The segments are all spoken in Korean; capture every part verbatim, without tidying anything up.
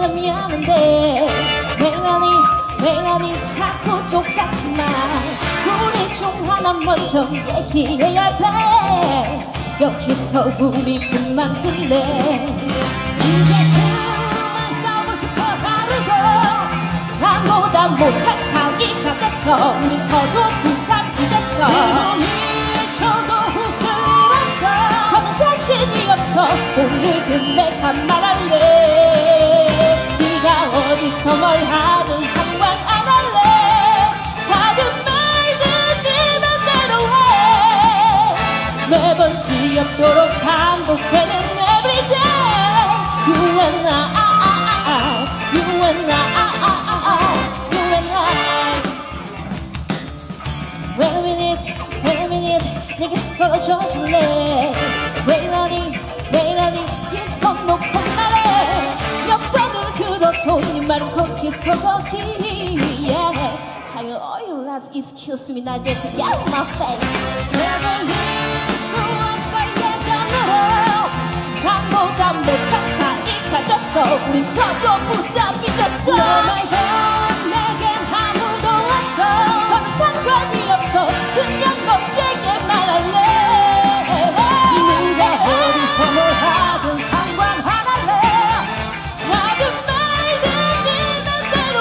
미안한데 왜라니 왜라니 자꾸 똑같은 말 우리 중 하나 먼저 얘기해야 돼 여기서 우리 그만 끝내 이제 그만 싸우고 싶어 하루도 나보다 못할 사이가 됐어 우리 서로 부탁이 됐어 미쳐도 후회했어 더는 자신이 없어 오늘은 내가 말할래 네가 어디서 뭘 하든 상관 안 할래 하든 말든 네 맘대로 해 매번 지겹도록 반복되는 everyday you and I you and I you and I Wait a minute wait a minute 내게 떨어져 줄래 왜 이러니 왜 이러니 손 놓고 말해 몇 번을 들어도 네 말은 거기서 거기 yeah. Tired all your lies excuse me 나 just get in my face Never leave 수 없어 예전으로 나보다 못한 사이가 됐어 우린 서로 붙잡이 됐어 너 말고 내겐 아무도 없어 더는 상관이 없어 그냥 너에게 말할래 누가 어디서 뭘 하든 상관 안 할래 하든 말든 네 맘대로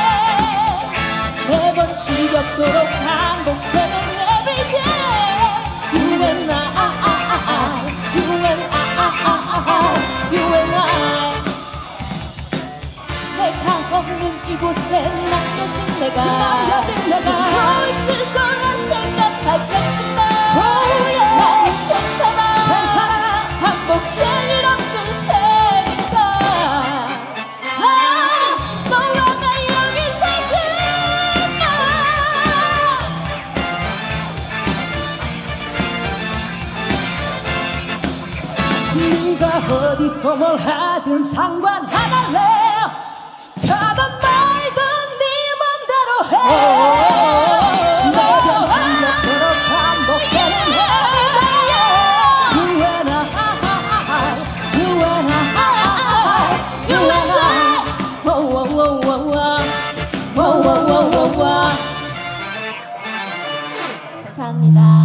해 매번 지겹도록 반복되는 everyday You and I You and I You and I 내가 없는 이곳에 남겨진 내가 남겨진 내가 너 있을 거라 생각할 것이면 oh yeah. 난 괜찮아 괜찮아 반복될 일 없을 테니까 아 너와 나 여기서 그만 누가 어디서 뭘 하든 상관 안 할래 가든 말든 네 맘대로 해 매번 지겹도록 반복되는 You and I You and I You and I 워워워워워 워워워워워 감사합니다